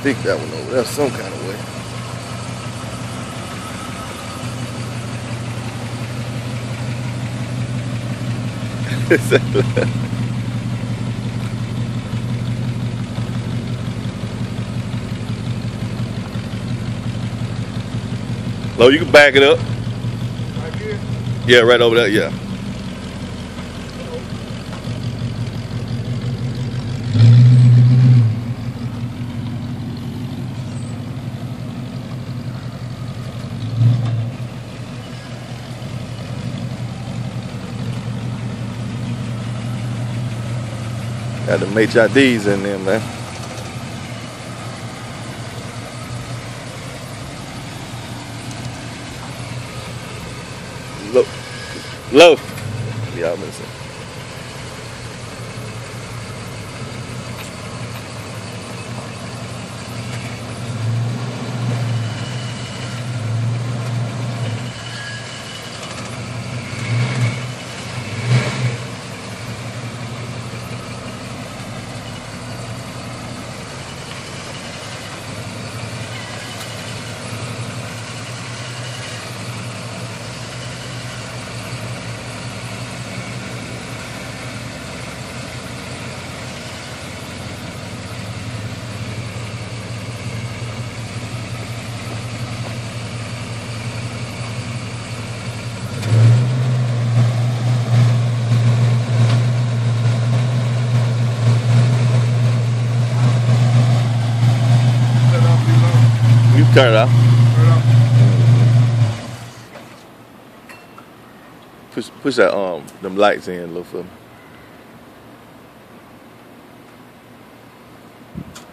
Stick that one over there some kind of way. Lo, you can back it up. Right here? Yeah, right over there, yeah. Got the HIDs in there, man. Look. Low. Yeah, I'm gonna say. You turn it off. Push that them lights in a little for me.